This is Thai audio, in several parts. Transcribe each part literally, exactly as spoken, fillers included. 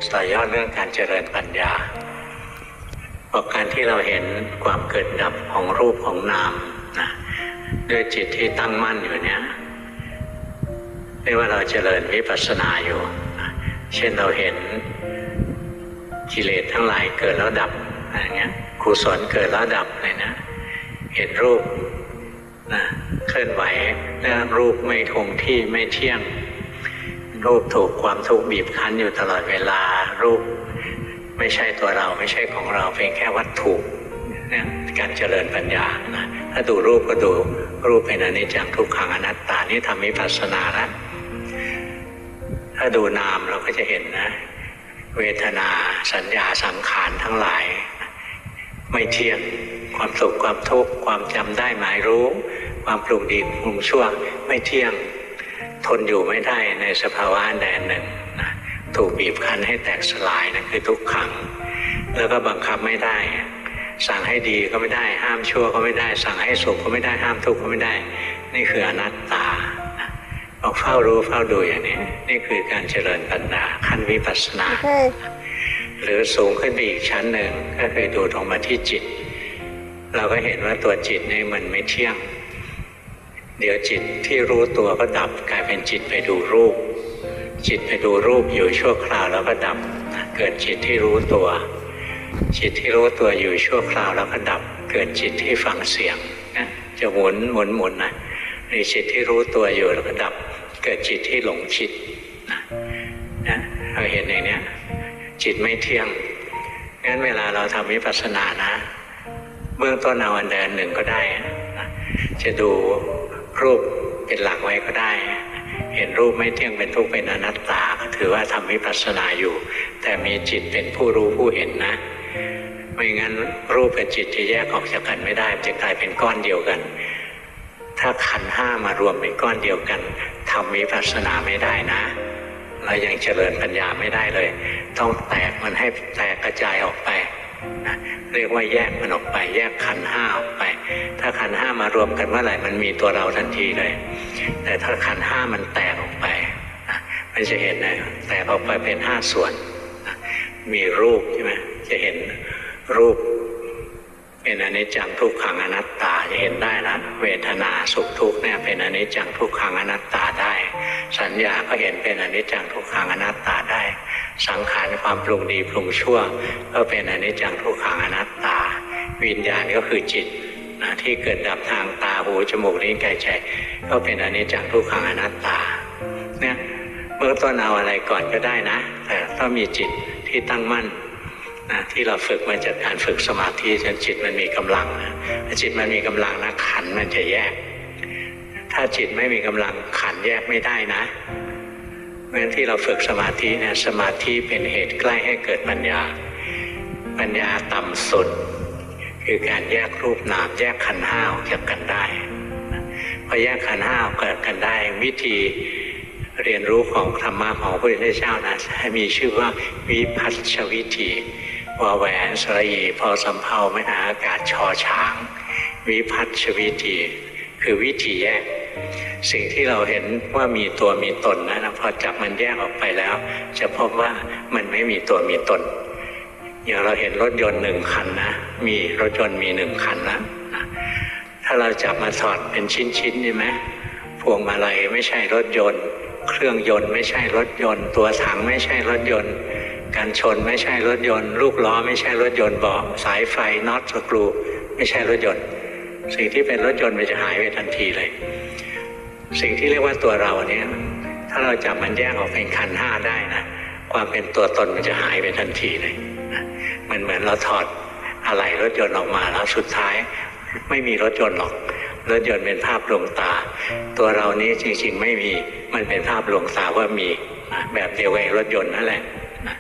ต่อยอดเรื่องการเจริญปัญญาเพราะการที่เราเห็นความเกิดดับของรูปของนามนะด้วยจิตที่ตั้งมั่นอยู่เนี้ยเรียกว่าเราเจริญวิปัสสนาอยู่นะเช่นเราเห็นกิเลสทั้งหลายเกิดแล้วดับอะไรเงี้ยกุศลเกิดแล้วดับเลยนะเห็นรูปนะเคลื่อนไหวแล้วรูปไม่คงที่ไม่เที่ยงรูปถูกความทุกข์บีบคั้นอยู่ตลอดเวลารูปไม่ใช่ตัวเราไม่ใช่ของเราเป็นแค่วัตถุเนี่ยการเจริญปัญญานะถ้าดูรูปก็ดูรูปเป็นอนิจจังทุกขังอนัตตานี่ทำวิปัสสนาแล้วถ้าดูนามเราก็จะเห็นนะเวทนาสัญญาสังขารทั้งหลายไม่เที่ยงความสุขความทุกข์ความจำได้หมายรู้ความปรุงดีปรุงชั่วไม่เที่ยงทนอยู่ไม่ได้ในสภาวะแดนหนึ่งนะถูกบีบคั้นให้แตกสลายนั่นคือทุกขังแล้วก็บังคับไม่ได้สั่งให้ดีก็ไม่ได้ห้ามชั่วก็ไม่ได้สั่งให้สุขก็ไม่ได้ห้ามทุกข์ก็ไม่ได้นี่คืออนัตตาเราเฝ้ารู้เฝ้าดูอย่างนี้นี่คือการเจริญปัญญาขั้นวิปัสสนา okay. หรือสูงขึ้นไปอีกชั้นหนึ่งก็คือดูตรงมาที่จิตเราก็เห็นว่าตัวจิตนี่มันไม่เที่ยงเดี๋ยวจิตที่รู้ตัวก็ดับกลายเป็นจิตไปดูรูปจิตไปดูรูปอยู่ชั่วคราวแล้วก็ดับเกิดจิตที่รู้ตัวจิตที่รู้ตัวอยู่ชั่วคราวแล้วก็ดับเกิดจิตที่ฟังเสียงนะจะหมุนหมุนหมุนนะในจิตที่รู้ตัวอยู่แล้วก็ดับเกิดจิตที่หลงคิดนะนะเราเห็นอย่างนี้จิตไม่เที่ยงงั้นเวลาเราทำวิปัสสนานะเบื้องต้นเอาอันใดอันหนึ่งก็ได้นะจะดูรูปเป็นหลักไว้ก็ได้เห็นรูปไม่เที่ยงเป็นทุกข์เป็นอนัตตาก็ถือว่าทำวิปัสสนาอยู่แต่มีจิตเป็นผู้รู้ผู้เห็นนะไม่งั้นรูปกับจิตจะแยกออกจากกันไม่ได้จะกลายเป็นก้อนเดียวกันถ้าขันธ์ห้ามารวมเป็นก้อนเดียวกันทำวิปัสสนาไม่ได้นะเรายังเจริญปัญญาไม่ได้เลยต้องแตกมันให้แตกกระจายออกไปนะเรียกว่าแยกมันออกไปแยกขันธ์ห้าออกไปถ้าขันธ์ห้ามารวมกันเมื่อไหร่มันมีตัวเราทันทีเลยแต่ถ้าขันธ์ห้ามันแตกออกไปนะมันจะเห็นนะแตกออกไปเป็นห้าส่วนนะมีรูปใช่ไหมจะเห็นรูปเป็นอนิจจังทุกขังอนัตตาจะเห็นได้ละเวทนาสุขทุกข์เนี่ยเป็นอนิจจังทุกขังอนัตตาได้สัญญาก็เห็นเป็นอนิจจังทุกขังอนัตตาได้สังขารความปรุงดีปรุงชั่วก็เป็นอนิจจังทุกขังอนัตตาวิญญาณก็คือจิตนะที่เกิดดับทางตาหูจมูกลิ้นกายใจก็เป็นอนิจจังทุกขังอนัตตาเนี่ยเมื่อต้นเอาอะไรก่อนก็ได้นะแต่ต้องมีจิตที่ตั้งมั่นนะที่เราฝึกมาจากการฝึกสมาธิจนจิตมันมีกำลังนะจิตมันมีกำลังนะขันธ์มันจะแยกถ้าจิตไม่มีกำลังขันธ์แยกไม่ได้นะเพราะฉะนั้นที่เราฝึกสมาธิเนี่ยสมาธิเป็นเหตุใกล้ให้เกิดปัญญาปัญญาต่ำสุดคือการแยกรูปนามแยกขันธ์ห้าออกจากกันได้พอแยกขันธ์ห้าออกจากกันได้วิธีเรียนรู้ของธรรมะของพระพุทธเจ้านะให้มีชื่อว่าวิพัชชวิธีวอแหวนสระอีพอสำเภาไม่หาอากาศชอช้างวิพัชชวิธีคือวิธีแยกสิ่งที่เราเห็นว่ามีตัวมีตนนะพอจับมันแยกออกไปแล้วจะพบว่ามันไม่มีตัวมีตนอย่างเราเห็นรถยนต์หนึ่งคันนะมีรถยนต์มีหนึ่งคันนะถ้าเราจับมาถอดเป็นชิ้นๆนี่ไหมพวงมาลัยไม่ใช่รถยนต์เครื่องยนต์ไม่ใช่รถยนต์ตัวถังไม่ใช่รถยนต์กันชนไม่ใช่รถยนต์ลูกล้อไม่ใช่รถยนต์เบาะสายไฟน็อตสกรูไม่ใช่รถยนต์สิ่งที่เป็นรถยนต์มันจะหายไปทันทีเลยสิ่งที่เรียกว่าตัวเราเนี่ยถ้าเราจับมันแยกออกเป็นขันธ์ห้าได้นะความเป็นตัวตนมันจะหายไปทันทีเลยนะมันเหมือนเราถอดอะไหล่รถยนต์ออกมาแล้วสุดท้ายไม่มีรถยนต์หรอกรถยนต์เป็นภาพลวงตาตัวเรานี้จริงๆไม่มีมันเป็นภาพลวงตาว่ามีนะแบบเดียวกับรถยนต์นั่นแหละนะ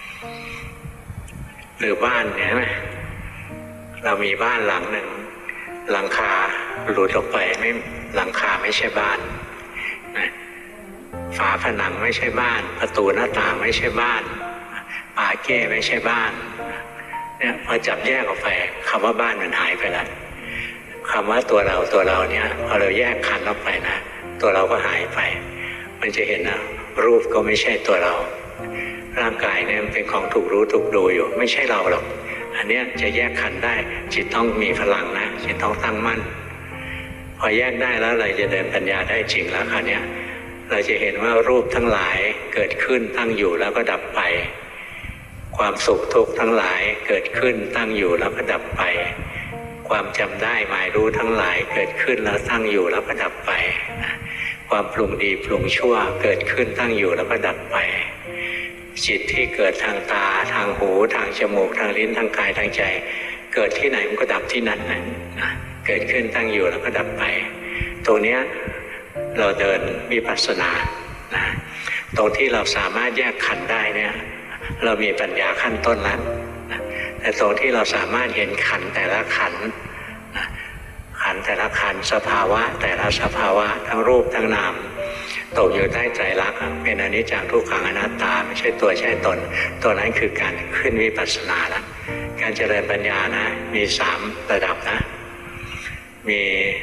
หรือบ้านเนี่ยไหมเรามีบ้านหลังหนึ่งหลังคาหลุดออกไปไม่หลังคาไม่ใช่บ้านนะฝาผนังไม่ใช่บ้านประตูหน้าต่างไม่ใช่บ้านปาเก้ไม่ใช่บ้านเนี่ยพอจับแยกออกไปคำว่าบ้านมันหายไปแล้วคำว่าตัวเราตัวเราเนี่ยพอเราแยกขันธ์ออกไปนะตัวเราก็หายไปมันจะเห็นนะรูปก็ไม่ใช่ตัวเราร่างกายเนี่ยเป็นของถูกรู้ถูกดูอยู่ไม่ใช่เราหรอกอันเนี้ยจะแยกขันธ์ได้จิตต้องมีพลังนะจิตต้องตั้งมั่นพอแยกได้แล้วเราจะเดินปัญญาได้จริงแล้วคราวนี้เราจะเห็นว่ารูปทั้งหลายเกิดขึ้นตั้งอยู่แล้วก็ดับไปความสุขทุกข์ทั้งหลายเกิดขึ้นตั้งอยู่แล้วก็ดับไปความจำได้หมายรู้ทั้งหลายเกิดขึ้นแล้วตั้งอยู่แล้วก็ดับไปความปรุงดีปรุงชั่วเกิดขึ้นตั้งอยู่แล้วก็ดับไปจิตที่เกิดทางตาทางหูทางจมูกทางลิ้นทางกายทางใจเกิดที่ไหนมันก็ดับที่นั่นนะเกิดขึ้นตั้งอยู่แล้วก็ดับไปตรงนี้เราเดินวิปัสสนานะตรงที่เราสามารถแยกขันธ์ได้เนี่ยเรามีปัญญาขั้นต้นแล้วนะแต่ตรงที่เราสามารถเห็นขันธ์แต่ละขันธ์นะขันธ์แต่ละขันธ์สภาวะแต่ละสภาวะทั้งรูปทั้งนามตกอยู่ใต้ไตรลักษณ์เป็นอนิจจังทุกขังอนัตตาไม่ใช่ตัวใช่ตนตัวนั้นคือการขึ้นวิปัสสนาแล้วการเจริญปัญญานะมีสามระดับนะมี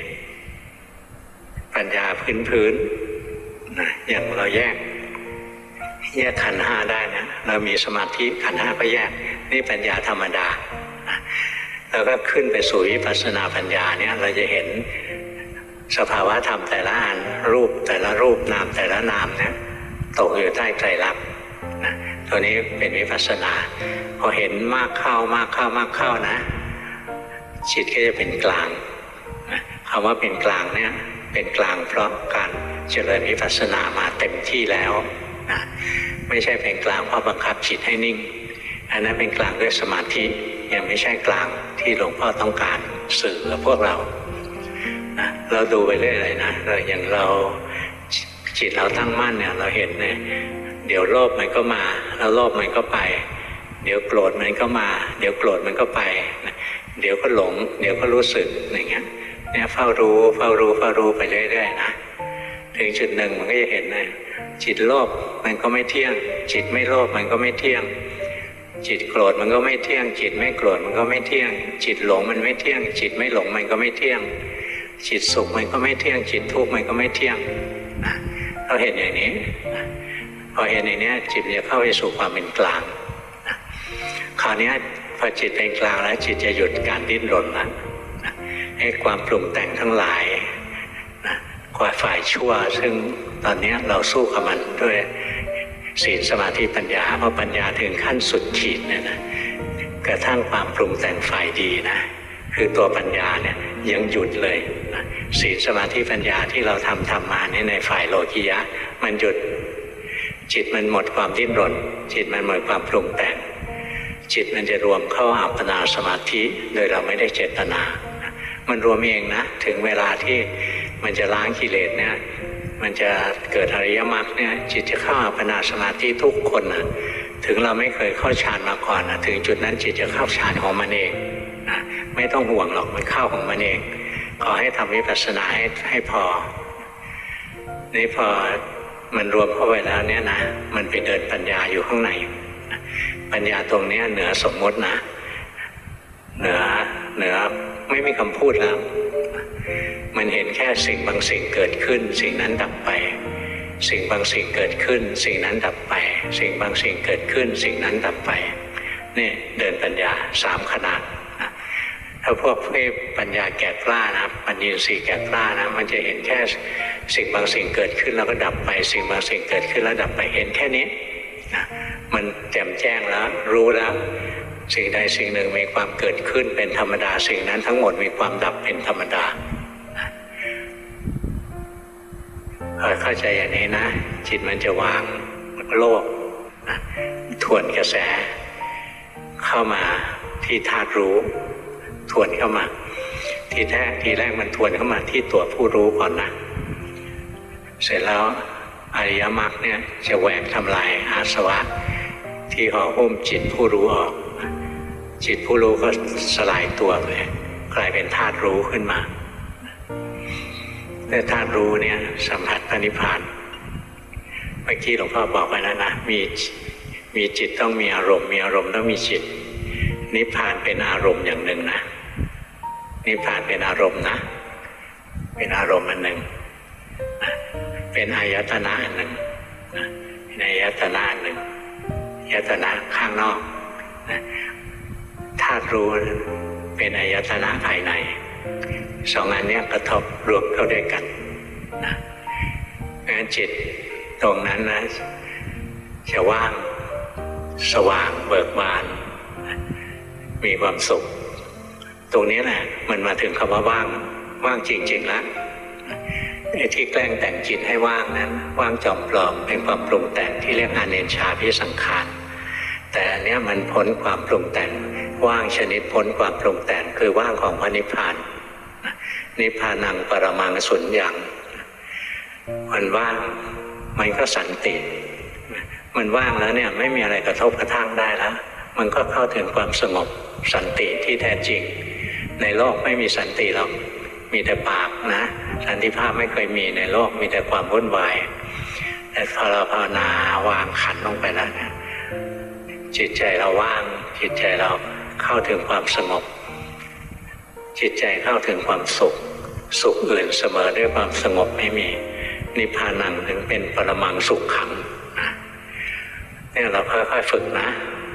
ปัญญาพื้นพื้นนะอย่างเราแยกแยกขันธ์ห้าได้นะเรามีสมาธิขันธ์ห้าก็แยกนี่ปัญญาธรรมดานะแล้วก็ขึ้นไปสู่วิปัสสนาปัญญาเนี่ยเราจะเห็นสภาวะธรรมแต่ละอันรูปแต่ละรูปนามแต่ละนามเนี่ยตกอยู่ใต้ไตรลักษณ์นะตัวนี้เป็นวิปัสสนาพอเห็นมากเข้ามากเข้ามากเข้านะจิตก็จะเป็นกลางนะคำว่าเป็นกลางเนี่ยเป็นกลางเพราะการเจริญวิปัสสนามาเต็มที่แล้วนะไม่ใช่เป็นกลางเพราะบังคับจิตให้นิ่งอันนั้นเป็นกลางด้วยสมาธิยังไม่ใช่กลางที่หลวงพ่อต้องการสื่อกับพวกเราเราดูไปเรื่อยเลยนะเราอย่างเราจิตเราตั้งมั่นเนี่ยเราเห็นเนี่ยเดี๋ยวโลภมันก็มาแล้วโลภมันก็ไปเดี๋ยวโกรธมันก็มาเดี๋ยวโกรธมันก็ไปเดี๋ยวก็หลงเดี๋ยวก็รู้สึกอย่างเงี้ยเนี่ยเฝ้ารู้เฝ้ารู้เฝ้ารู้ไปเรื่อยๆนะถึงจุดหนึ่งมันก็จะเห็นนะจิตโลภมันก็ไม่เที่ยงจิตไม่โลภมันก็ไม่เที่ยงจิตโกรธมันก็ไม่เที่ยงจิตไม่โกรธมันก็ไม่เที่ยงจิตหลงมันไม่เที่ยงจิตไม่หลงมันก็ไม่เที่ยงจิตสุขมันก็ไม่เที่ยงจิตทุกข์มันก็ไม่เที่ยงนะเราเห็นอย่างนี้นะพอเห็นอย่างนี้จิตจะเข้าไปสู่ความเป็นกลางนะคราวนี้พอจิตเป็นกลางแล้วจิตจะหยุดการดิ้นรนแล้วนะให้ความปรุงแต่งทั้งหลายนะความฝ่ายชั่วซึ่งตอนนี้เราสู้กับมันด้วยศีลสมาธิปัญญาเพราะปัญญาถึงขั้นสุดขีดเนี่ยนะกระทั่งความปรุงแต่งฝ่ายดีนะคือตัวปัญญาเนี่ยยังหยุดเลยนะศีลสมาธิปัญญาที่เราทำทำมาเนี่ยในฝ่ายโลกิยะมันหยุดจิตมันหมดความดิ้นรนจิตมันหมดความปรุงแต่งจิตมันจะรวมเข้าอัปปนาสมาธิโดยเราไม่ได้เจตนามันรวมเองนะถึงเวลาที่มันจะล้างกิเลสเนี่ยมันจะเกิดอริยมรรคเนี่ยจิตจะเข้าอัปปนาสมาธิทุกคนนะถึงเราไม่เคยเข้าฌานมาก่อนนะถึงจุดนั้นจิตจะเข้าฌานของมันเองนะไม่ต้องห่วงหรอกมันเข้าของมันเองขอให้ทำวิปัสสนาให้ให้พอนี่พอมันรวมเข้าไปแล้วเนี่ยนะมันไปเดินปัญญาอยู่ข้างในปัญญาตรงนี้เหนือสมมตินะเหนือเหนือไม่มีคำพูดแล้วมันเห็นแค่สิ่งบางสิ่งเกิดขึ้นสิ่งนั้นดับไปสิ่งบางสิ่งเกิดขึ้นสิ่งนั้นดับไปสิ่งบางสิ่งเกิดขึ้นสิ่งนั้นดับไปนี่เดินปัญญาสามขนาดนะถ้าพวกเพื่อปัญญาแก่กล้านะปัญญาสี่แก่กล้านะมันจะเห็นแค่สิ่งบางสิ่งเกิดขึ้นแล้วก็ดับไปสิ่งบางสิ่งเกิดขึ้นแล้วดับไปเห็นแค่นี้นะมันแจ่มแจ้งแล้วรู้แล้วสิ่งใดสิ่งหนึ่งมีความเกิดขึ้นเป็นธรรมดาสิ่งนั้นทั้งหมดมีความดับเป็นธรรมดาพอเข้าใจอย่างนี้นะจิตมันจะวางโลกนะทวนกระแสเข้ามาที่ธาตุรู้ทวนเข้ามาทีแท้ทีแรกมันทวนเข้ามาที่ตัวผู้รู้ก่อนนะเสร็จแล้วอริยมรรคเนี่ยจะแหวกทำลายอาสวะที่ห่อหุ้มจิตผู้รู้ออกจิตผู้รู้ก็สลายตัวไปกลายเป็นธาตุรู้ขึ้นมาแต่ธาตุรู้เนี่ยสัมผัสพระนิพพานเมื่อกี้หลวงพ่อบอกไปแล้วนะมีมีจิตต้องมีอารมณ์มีอารมณ์ต้องมีจิตนิพพานเป็นอารมณ์อย่างหนึ่งนะนิพพานเป็นอารมณ์นะเป็นอารมณ์อันหนึ่งนะเป็นอายตนะอันหนึ่งนะเป็นอายตนะอันหนึ่งยตนะข้างนอกธาตุรู้เป็นอายตนะภายในสองอันนี้กระทบรวมเข้าด้วยกันนะงั้นจิตตรงนั้นนะจะว่างสว่างเบิกบานมีความสุขตรงนี้แหละมันมาถึงคำว่าว่างว่างจริงๆแล้วไอ้ที่แกล้งแต่งจิตให้ว่างนั้นว่างจอมปลอมเป็นความปรุงแต่งที่เรียกอเนชาพิสังขารแต่อันนี้มันพ้นความปรุงแต่งว่างชนิดพ้นความปรุงแต่งคือว่างของพระนิพพานนิพพานังปรมังสุญญังมันว่างมันก็สันติมันว่างแล้วเนี่ยไม่มีอะไรกระทบกระทั่งได้แล้วมันก็เข้าถึงความสงบสันติที่แท้จริงในโลกไม่มีสันติหรอกมีแต่ปากนะสันติภาพไม่เคยมีในโลกมีแต่ความวุ่นวายแต่พอเราภาวนาวางขันลงไปแล้วเนี่ยจิตใจเราว่างจิตใจเราเข้าถึงความสงบจิตใจเข้าถึงความสุขสุขอื่นเสมอด้วยความสงบไม่มีนิพพานังถึงเป็นปรมังสุขขังนะเนี่ยเราค่อยๆฝึกนะ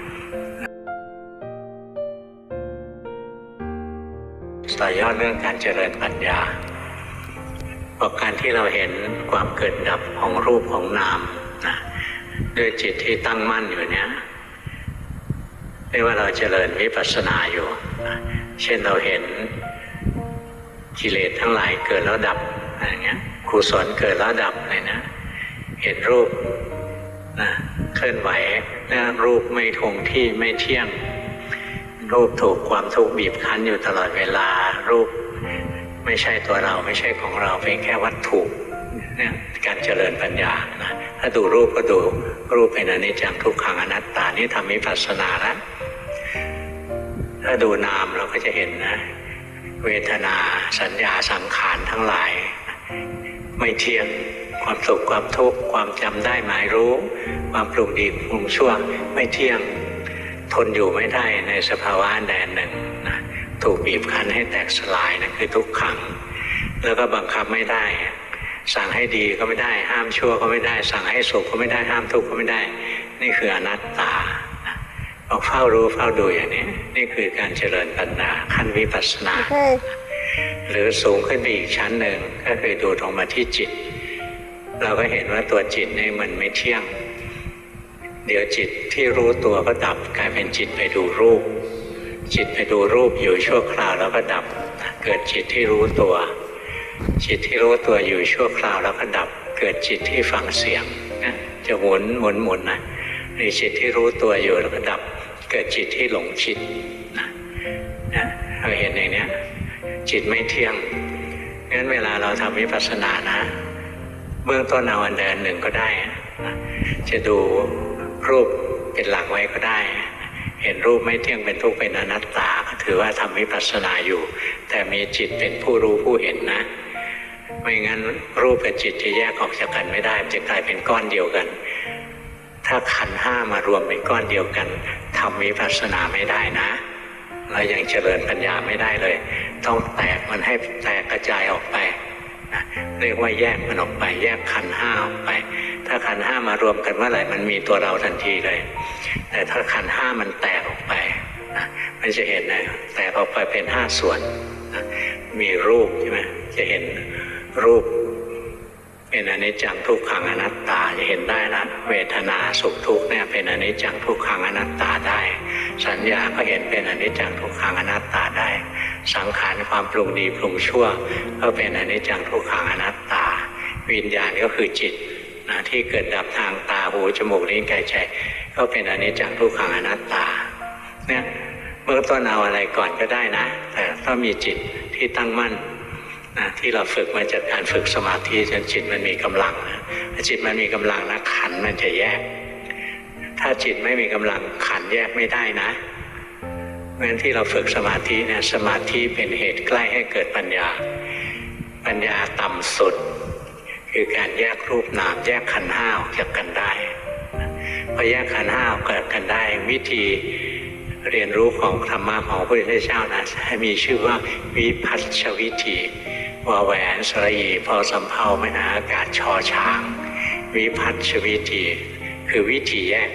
ต่อยอดเรื่องการเจริญปัญญาบอกการที่เราเห็นความเกิดดับของรูปของนามนะด้วยจิตที่ตั้งมั่นอยู่เนี้ยเรียกว่าเราเจริญวิปัสสนาอยู่นะเช่นเราเห็นกิเลสทั้งหลายเกิดแล้วดับอะไรเงี้ยกุศลเกิดแล้วดับเลยนะเห็นรูปนะเคลื่อนไหวและรูปไม่คงที่ไม่เที่ยงรูปถูกความทุกข์บีบคั้นอยู่ตลอดเวลารูปไม่ใช่ตัวเราไม่ใช่ของเราเป็นแค่วัตถุเนี่ยการเจริญปัญญานะถ้าดูรูปก็ดูรูปเป็นอนิจจังทุกขังอนัตตานี่ทำวิปัสสนาแล้วถ้าดูนามเราก็จะเห็นนะเวทนาสัญญาสังขารทั้งหลายไม่เที่ยงความสุขความทุกข์ความจำได้หมายรู้ความปรุงดีปรุงชั่วไม่เที่ยงทนอยู่ไม่ได้ในสภาวะแดนหนึ่งนะถูกบีบคั้นให้แตกสลายนะคือทุกขังแล้วก็บังคับไม่ได้สั่งให้ดีก็ไม่ได้ห้ามชั่วก็ไม่ได้สั่งให้สุขก็ไม่ได้ห้ามทุกข์ก็ไม่ได้นี่คืออนัตตาเราเฝ้ารู้เฝ้าดูอย่างนี้นี่คือการเจริญปัญญาขั้นวิปัสสนา okay. หรือสูงขึ้นไปอีกชั้นหนึ่งก็คือดูตรงมาที่จิตเราก็เห็นว่าตัวจิตนี่มันไม่เที่ยงเดี๋ยวจิตที่รู้ตัวก็ดับกลายเป็นจิตไปดูรูปจิตไปดูรูปอยู่ชั่วคราวแล้วก็ดับเกิดจิตที่รู้ตัวจิตที่รู้ตัวอยู่ชั่วคราวแล้วก็ดับเกิดจิตที่ฟังเสียงนะจะหมุนหมุนหมุนนะมีจิตที่รู้ตัวอยู่แล้วก็ดับเกิดจิตที่หลงจิตนะนะเราเห็นอย่างนี้จิตไม่เที่ยงงั้นเวลาเราทำวิปัสสนานะเบื้องต้นเอาอันเดินหนึ่งก็ได้นะจะดูรูปเป็นหลักไว้ก็ได้เห็นรูปไม่เที่ยงเป็นทุกข์เป็นอนัตตาก็ถือว่าทำวิปัสสนาอยู่แต่มีจิตเป็นผู้รู้ผู้เห็นนะไม่งั้นรูปกับจิตจะแยกออกจากกันไม่ได้จะกลายเป็นก้อนเดียวกันถ้าขันธ์ห้ามารวมเป็นก้อนเดียวกันทำวิปัสสนาไม่ได้นะเรายังเจริญปัญญาไม่ได้เลยต้องแตกมันให้แตกกระจายออกไปนะเรียกว่าแยกมันออกไปแยกขันธ์ห้าออกไปถ้าขันธ์ห้ามารวมกันเมื่อไหร่มันมีตัวเราทันทีเลยแต่ถ้าขันธ์ห้ามันแตกออกไปนะมันจะเห็นนะแตกออกไปเป็นห้าส่วนนะมีรูปใช่ไหมจะเห็นรูปเป็นอนิจจังทุกขังอนัตตาจะเห็นได้นะเวทนาสุขทุกข์เนี่ยเป็นอนิจจังทุกขังอนัตตาได้สัญญาก็เห็นเป็นอนิจจังทุกขังอนัตตาได้สังขารความปรุงดีปรุงชั่วก็เป็นอนิจจังทุกขังอนัตตาวิญญาณก็คือจิตนะที่เกิดดับทางตาหูจมูกลิ้นกายใจก็เป็นอนิจจังทุกขังอนัตตาเนี่ยเมื่อต้นเอาอะไรก่อนก็ได้นะแต่ต้องมีจิตที่ตั้งมั่นนะที่เราฝึกมาจากการฝึกสมาธิจนจิตมันมีกำลังนะถ้าจิตมันมีกำลังนะขันธ์มันจะแยกถ้าจิตไม่มีกำลังขันธ์แยกไม่ได้นะเพราะฉะนั้นที่เราฝึกสมาธิเนี่ยสมาธิเป็นเหตุใกล้ให้เกิดปัญญาปัญญาต่ำสุดคือการแยกรูปนามแยกขันธ์ห้าออกจากกันได้พอแยกขันธ์ห้าออกจากกันได้วิธีเรียนรู้ของธรรมะของพระพุทธเจ้านะมีชื่อว่าวิพัชชวิธีวาแหวนสระอีพอสำเภาไม่หาอากาศชอช้างวิพัชชวิธีคือวิธีแยก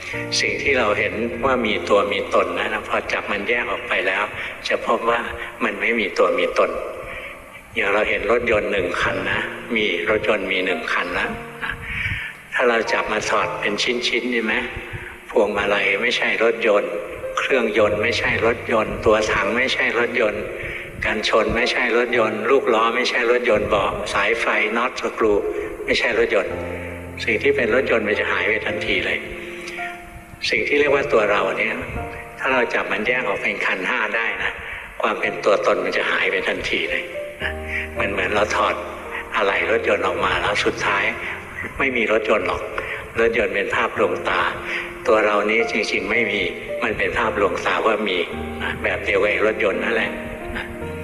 สิ่งที่เราเห็นว่ามีตัวมีตนนะพอจับมันแยกออกไปแล้วจะพบว่ามันไม่มีตัวมีตนอย่างเราเห็นรถยนต์หนึ่งคันนะมีรถยนต์มีหนึ่งคันแล้วถ้าเราจับมาถอดเป็นชิ้นๆใช่ไหมพวงมาลัยไม่ใช่รถยนต์เครื่องยนต์ไม่ใช่รถยนต์ตัวถังไม่ใช่รถยนต์กันชนไม่ใช่รถยนต์ลูกล้อไม่ใช่รถยนต์เบาะสายไฟน็อตสกรูไม่ใช่รถยนต์สิ่งที่เป็นรถยนต์มันจะหายไปทันทีเลยสิ่งที่เรียกว่าตัวเราเนี่ยถ้าเราจับมันแยกออกเป็นขันธ์ห้าได้นะความเป็นตัวตนมันจะหายไปทันทีเลยนะมันเหมือนเราถอดอะไหล่รถยนต์ออกมาแล้วสุดท้ายไม่มีรถยนต์หรอกรถยนต์เป็นภาพลวงตาตัวเรานี้จริงๆไม่มีมันเป็นภาพลวงตาว่ามีนะแบบเดียวกับรถยนต์นั่นแหละนะ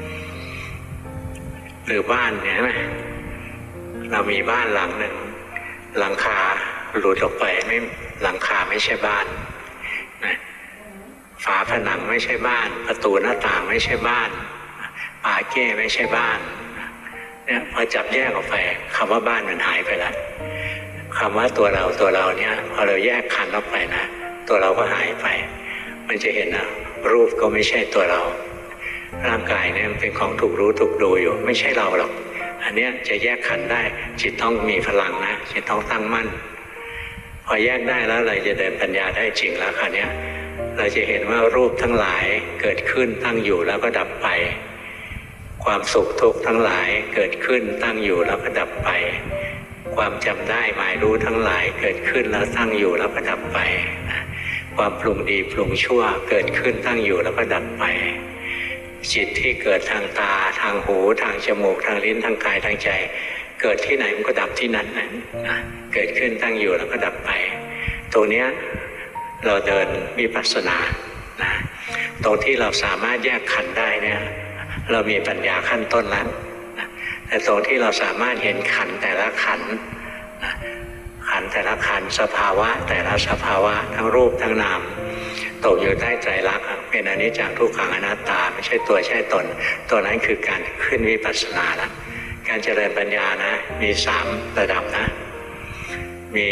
หรือบ้านเนี่ยนะเรามีบ้านหลังหนึ่งหลังคาหลุดออกไปไม่หลังคาไม่ใช่บ้านนะฝาผนังไม่ใช่บ้านประตูหน้าต่างไม่ใช่บ้านปาเก้ไม่ใช่บ้านเนี่ยพอจับแยกออกไปคำว่าบ้านมันหายไปแล้วคำว่าตัวเราตัวเราเนี่ยพอเราแยกขันออกไปนะตัวเราก็หายไปมันจะเห็นนะรูปก็ไม่ใช่ตัวเราร่างกายเนี่ยมันเป็นของถูกรู้ถูกดูอยู่ไม่ใช่เราหรอกอันเนี้ยจะแยกขันได้จิตต้องมีพลังนะจิตต้องตั้งมั่นพอแยกได้แล้วเราจะเดินปัญญาได้จริงแล้วคราวนี้เราจะเห็นว่ารูปทั้งหลายเกิดขึ้นตั้งอยู่แล้วก็ดับไปความสุขทุกข์ทั้งหลายเกิดขึ้นตั้งอยู่แล้วก็ดับไปความจำได้หมายรู้ทั้งหลายเกิดขึ้นแล้วตั้งอยู่แล้วก็ดับไปความปรุงดีปรุงชั่วเกิดขึ้นตั้งอยู่แล้วก็ดับไปจิตที่เกิดทางตาทางหูทางจมูกทางลิ้นทางกายทางใจเกิดที่ไหนมันก็ดับที่นั้นนะเกิดขึ้นตั้งอยู่แล้วก็ดับไปตรงนี้เราเดินวิปัสสนานะตรงที่เราสามารถแยกขันธ์ได้เนี่ยเรามีปัญญาขั้นต้นแล้วนะแต่ตรงที่เราสามารถเห็นขันธ์แต่ละขันธ์นะขันธ์แต่ละขันธ์สภาวะแต่ละสภาวะทั้งรูปทั้งนามตกอยู่ใต้ไตรลักษณ์เป็นอนิจจังทุกขังอนัตตาไม่ใช่ตัวใช่ตนตัวนั้นคือการขึ้นวิปัสสนาแล้วการเจริญปัญญานะมีสามระดับนะมี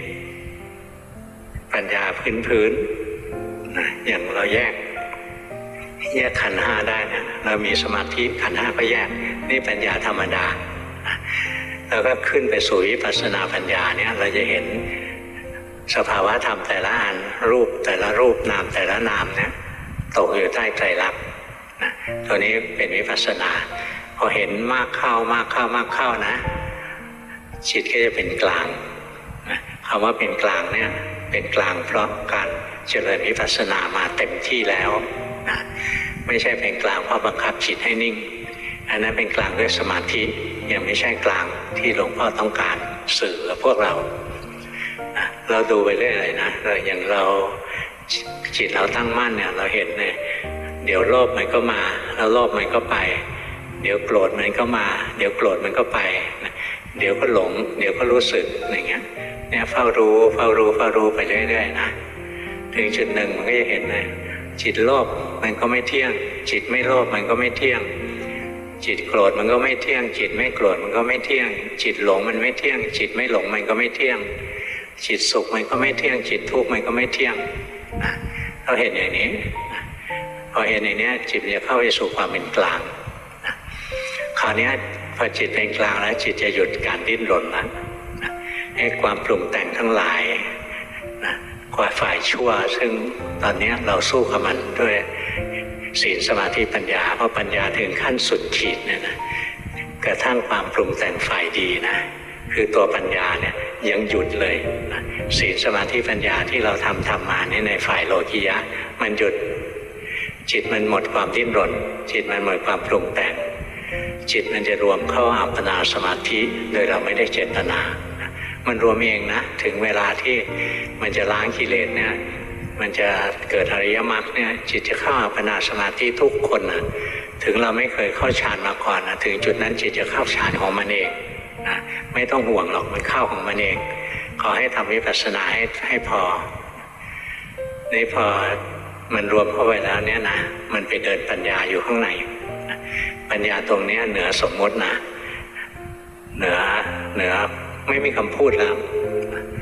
ปัญญาพื้นพื้นนะอย่างเราแยกแยกขันธ์ห้าได้นะเรามีสมาธิขันธ์ห้าก็แยกนี่ปัญญาธรรมดานะแล้วก็ขึ้นไปสู่วิปัสสนาปัญญาเนี่ยเราจะเห็นสภาวะธรรมแต่ละอันรูปแต่ละรูปนามแต่ละนามเนี่ยตกอยู่ใต้ไตรลักษณ์นะตัวนี้เป็นวิปัสสนาพอเห็นมากเข้ามากเข้ามากเข้านะจิตก็จะเป็นกลางนะคำว่าเป็นกลางเนี่ยเป็นกลางเพราะการเจริญวิปัสสนามาเต็มที่แล้วนะไม่ใช่เป็นกลางเพราะบังคับจิตให้นิ่งอันนั้นเป็นกลางด้วยสมาธิยังไม่ใช่กลางที่หลวงพ่อต้องการสื่อกับพวกเรานะเราดูไปเรื่อยๆนะเราอย่างเราจิตเราตั้งมั่นเนี่ยเราเห็นเนี่ยเดี๋ยวโลภมันก็มาแล้วโลภมันก็ไปเดี๋ยวโกรธมันก็มาเดี๋ยวโกรธมันก็ไปนะเดี๋ยวก็หลงเดี๋ยวก็รู้สึกอย่างเงี้ยเนี่ยเฝ้ารู้เฝ้ารู้เฝ้ารู้ไปเรื่อยๆนะถึงจุดหนึ่งมันก็จะเห็นเลยจิตโลภมันก็ไม่เที่ยงจิตไม่โลภมันก็ไม่เที่ยงจิตโกรธมันก็ไม่เที่ยงจิตไม่โกรธมันก็ไม่เที่ยงจิตหลงมันไม่เที่ยงจิตไม่หลงมันก็ไม่เที่ยงจิตสุขมันก็ไม่เที่ยงจิตทุกข์มันก็ไม่เที่ยงนะเราเห็นอย่างนี้นะพอเห็นอย่างนี้จิตจะเข้าไปสู่ความเป็นกลางนะคราวนี้พอจิตเป็นกลางแล้วจิตจะหยุดการดิ้นรนแล้วนะให้ความปรุงแต่งทั้งหลายนะความฝ่ายชั่วซึ่งตอนนี้เราสู้กับมันด้วยศีลสมาธิปัญญาเพราะปัญญาถึงขั้นสุดขีดเนี่ยนะกระทั่งความปรุงแต่งฝ่ายดีนะคือตัวปัญญาเนี่ยยังหยุดเลยนะศีลสมาธิปัญญาที่เราทำทำมาเนี่ยในฝ่ายโลกิยะมันหยุดจิตมันหมดความดิ้นรนจิตมันหมดความปรุงแต่งจิตมันจะรวมเข้าอัปปนาสมาธิโดยเราไม่ได้เจตนามันรวมเองนะถึงเวลาที่มันจะล้างกิเลสเนี่ยมันจะเกิดอริยมรรคเนี่ยจิตจะเข้าอัปปนาสมาธิทุกคนนะถึงเราไม่เคยเข้าฌานมาก่อนนะถึงจุดนั้นจิตจะเข้าฌานของมันเองนะไม่ต้องห่วงหรอกมันเข้าของมันเองขอให้ทำวิปัสสนาให้ให้พอนี่พอมันรวมเข้าไปแล้วเนี่ยนะมันไปเดินปัญญาอยู่ข้างในนะปัญญาตรงนี้เหนือสมมตินะเหนือเหนือไม่มีคำพูดแล้ว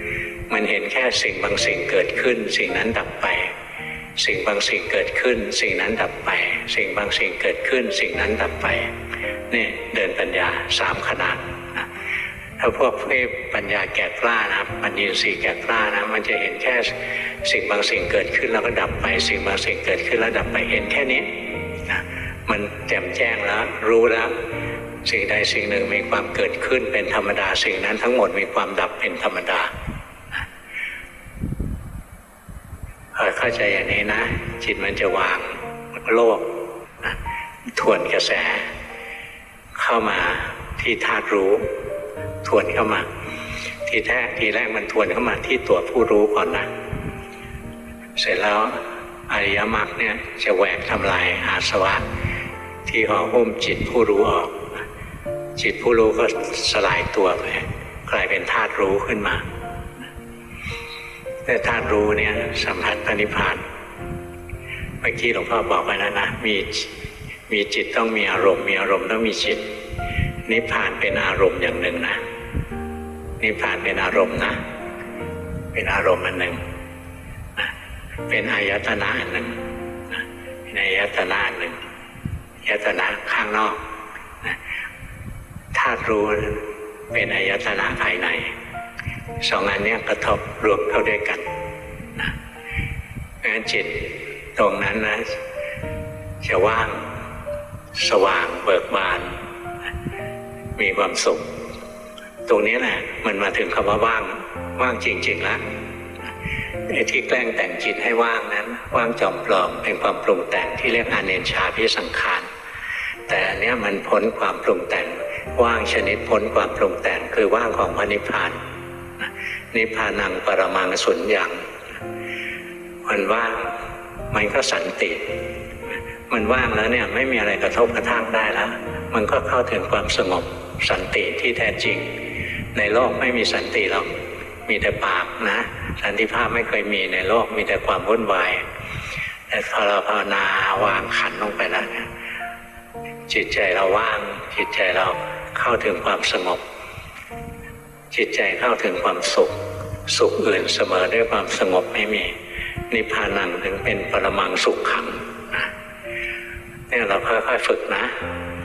มันเห็นแค่สิ่งบางสิ่งเกิดขึ้นสิ่งนั้นดับไปสิ่งบางสิ่งเกิดขึ้นสิ่งนั้นดับไปสิ่งบางสิ่งเกิดขึ้นสิ่งนั้นดับไปนี่เดินปัญญาสามขนาดนะถ้าพวกเพ่ปัญญาแก่กล้านะปัญญาสีแก่กล้านะมันจะเห็นแค่สิ่งบางสิ่งเกิดขึ้นแล้วก็ดับไปสิ่งบางสิ่งเกิดขึ้นแล้วดับไปเห็นแค่นี้นะมันแจ่มแจ้งแล้วรู้แล้วสิ่งใดสิ่งหนึ่งมีความเกิดขึ้นเป็นธรรมดาสิ่งนั้นทั้งหมดมีความดับเป็นธรรมดาเข้าใจอย่างนี้นะจิตมันจะวางโลกนะทวนกระแสเข้ามาที่ธาตุรู้ทวนเข้ามาทีแท้ทีแรกมันทวนเข้ามาที่ตัวผู้รู้ก่อนนะเสร็จแล้วอริยมรรคเนี่ยจะแหวกทำลายอาสวะที่ห่อหุ้มจิตผู้รู้ออกจิตผู้รู้ก็สลายตัวไปกลายเป็นธาตุรู้ขึ้นมาแต่ธาตุรู้เนี่ยสัมผัสพระนิพพานเมื่อกี้หลวงพ่อบอกไปแล้วนะมีมีจิตต้องมีอารมณ์มีอารมณ์ต้องมีจิตนิพพานเป็นอารมณ์อย่างหนึ่งนะนิพพานเป็นอารมณ์นะเป็นอารมณ์อันหนึ่งนะเป็นอายตนะอันหนึ่งนะเป็นอายตนะอันหนึ่งอายตนะข้างนอกนะธาตุรู้เป็นอายตนะภายในสองอันนี้กระทบรวมเข้าด้วยกันนะเพราะฉะนั้นจิตตรงนั้นนะจะว่างสว่างเบิกบานมีความสุขตรงนี้แหละมันมาถึงคำว่าว่างว่างจริงๆแล้วไอ้ที่แกล้งแต่งจิตให้ว่างนั้นว่างจอมปลอมเป็นความปรุงแต่งที่เรียกอเนชชาพิสังขารแต่อันนี้มันพ้นความปรุงแต่งว่างชนิดพ้นความปรุงแต่งคือว่างของพระนิพพานนิพพานังปรมังสุญญังมันว่างมันก็สันติมันว่างแล้วเนี่ยไม่มีอะไรกระทบกระทั่งได้แล้วมันก็เข้าถึงความสงบสันติที่แท้จริงในโลกไม่มีสันติหรอกมีแต่ปากนะสันติภาพไม่เคยมีในโลกมีแต่ความวุ่นวายแต่พอเราภาวนาวางขันลงไปแล้วเนี่ยจิตใจเราว่างจิตใจเราเข้าถึงความสงบจิตใจเข้าถึงความสุขสุขอื่นเสมอด้วยความสงบไม่มีนิพพานังถึงเป็นปรมังสุขขังนะเนี่ยเราค่อยๆฝึกนะ